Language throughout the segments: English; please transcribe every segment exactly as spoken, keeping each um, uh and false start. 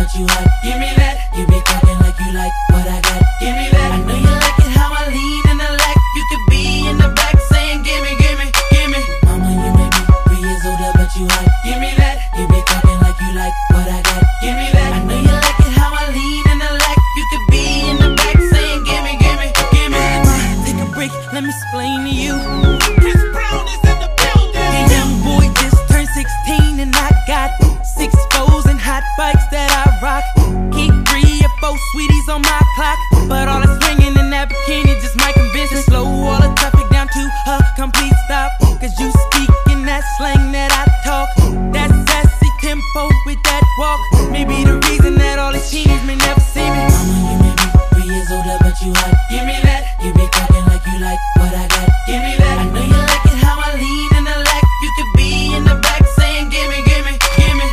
but you hot. Give me that. You be talking like you like what I got. Give me that. I know you like it how I lean in the lack. You could be in the back saying gimme, gimme, gimme. Mama, you may be three years older, but you hot. Give me that. You be talking like you like what I got. Give me that. I know you like it how I lean in the lack. You could be in the back saying gimme, gimme, gimme. Take a break, let me explain to you. Chris Brown is in the building. The young boy just turned sixteen and I got six foes and hot bikes that I rock. Keep three or four sweeties on my clock, but all the swinging in that bikini just might convince and slow all the traffic down to a complete stop. Cause you speak in that slang that I talk, that sassy tempo with that walk. Maybe the reason that all these teens may never see me. Mama, you may be three years older, but you hot. Give me that. You be talking like you like what I got. Give me that. I know you like it how I lean in the lack. You could be in the back saying gimme, gimme, gimme.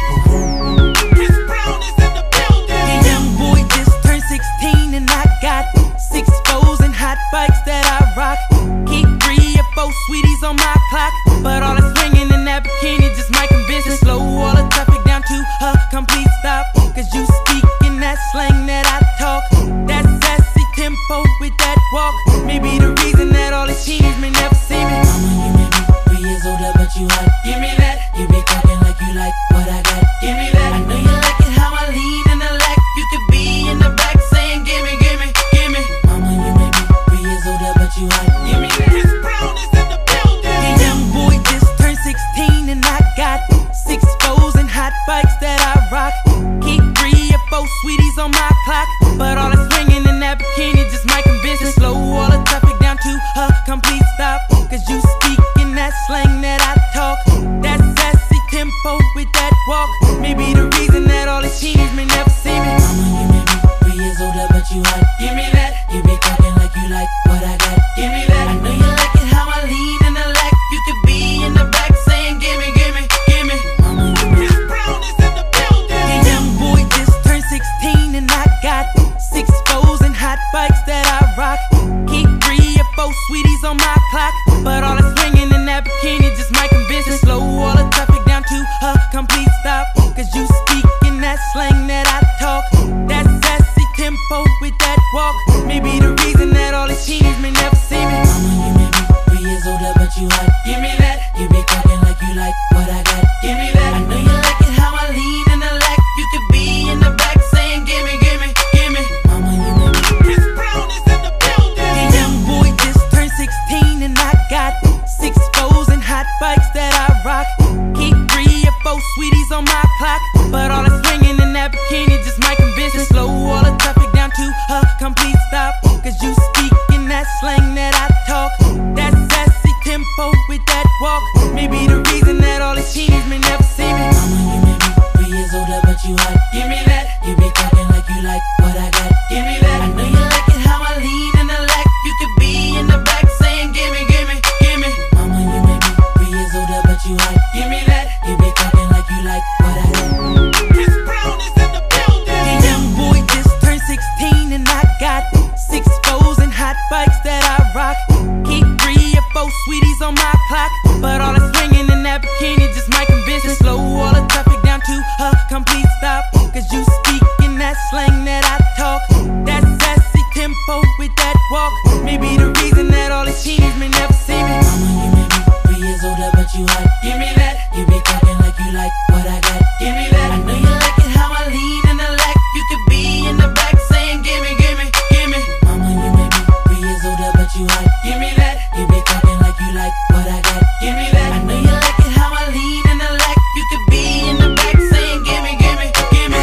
Chris Brown is in the building. The young boy just turned sixteen and I got six foes and hot bikes that I rock. Keep three or four sweeties on my clock, but all the swinging in that bikini just might convince and slow all the traffic down to a complete stop. Cause you speak in that slang that I talk, that sassy tempo with that walk. Maybe the reason that all these teens may never see me. Mama, you may be three years older, but you hot. Give me that. You be talking like you like what I got. Give me that. I know you like it how I lean in the lack. You could be in the back saying gimme, gimme, gimme. Mama, you may be three years older, but you hot. Give me that. Chris Brown is in the building. The young boy just turned sixteen and I got six foes and hot bikes that I rock. Keep three or four sweeties on my clock, but all the swinging in that bikini just might convince and slow all the traffic down to a complete stop. Cause you speak in that slang that I talk, that sassy tempo with that walk. Maybe the reason that all these teens may never see me. Mama, you may be three years older, but you hot. Give me that. You be talking like you like what I got. Give me that. I know you like it how I lean in the lack. You could be in the back saying gimme, gimme, gimme. Mama, you may be Chris Brown is in the building. The young boy just turned sixteen and I got six foes and hot bikes that I rock. Keep three or four sweeties on my clock, but all the swinging in that bikini just might convince and slow all the traffic down to a complete stop. Cause you speak in that slang that I talk, that sassy tempo with that walk. Maybe the reason that all these teens may never see me. Mama, you may be three years older, but you hot. Give me that. You be talking like you like what I got. Give me that. I know you like it how I lean in the lack. You could be in the back saying gimme, gimme, gimme. Mama, you may be Chris Brown is in the building. The young boy just turned sixteen and I got six foes and hot bikes that I rock. Keep three or four sweeties on my clock, but all the swinging in that bikini just might convince and slow all the traffic down to a complete stop. Cause you speak in that slang that I talk, that sassy tempo with that walk. Maybe the reason that all these teens may never see me. Mama, you may be three years older, but you hot. Give me that. You be talking like you like what I got. Give me that. I know you like it how I lean in the lack. You could be in the back saying gimme, gimme, gimme. Mama, you may be three years older, but you hot. Give me that. You be talking like you like what I got. Chris Brown is in the building. The young boy just turned sixteen and I got six foes and hot bikes that I rock. Keep three or four sweeties on my clock, but all the swinging in that bikini just might convince and slow all the traffic down to a complete stop. Cause you speak in that slang that I talk, that sassy tempo with that walk. Maybe the reason that all these teens may never see me. Mama, you may be three years older, but you hot. Give me that. You be talking like you like what I got. Give me that. I know you like it how I lean in the lack. You could be in the back saying gimme, gimme, gimme. Mama, you may be three years older, but you hot. Give me that. You be talking like you like what I got. Give me that. I know you like it how I lean in the lack. You could be in the back saying gimme, gimme, gimme.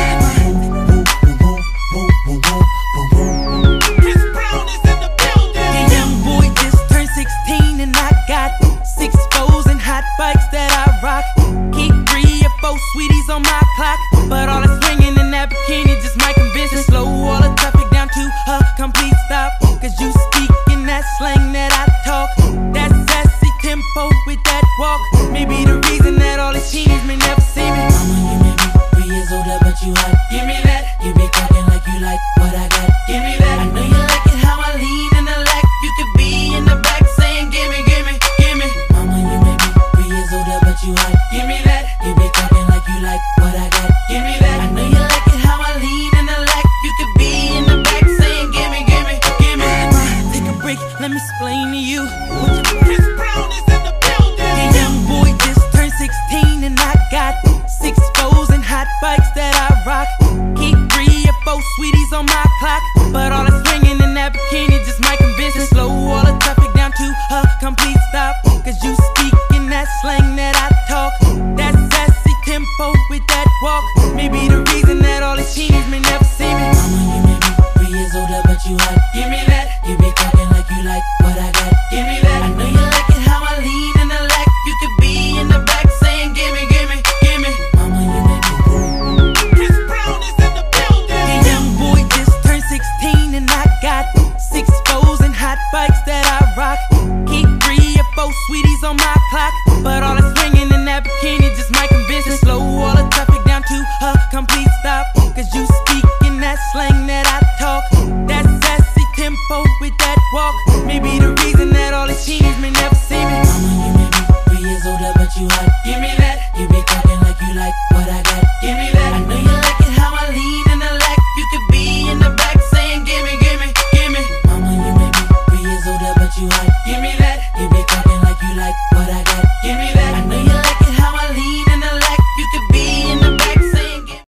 Chris Brown is in the building. The young boy just turned sixteen and I got six foes and hot bikes that I rock. Keep three or four sweeties on my clock, but all the swinging in that bikini just might convince and slow all the traffic down to a complete stop. Cause you speak in that slang that I talk, that sassy tempo with that walk. Maybe the reason that all these teens may never see me. Mama, you may be three years older, but you hot. Give me that. You be talking like you like what I got. Give me that.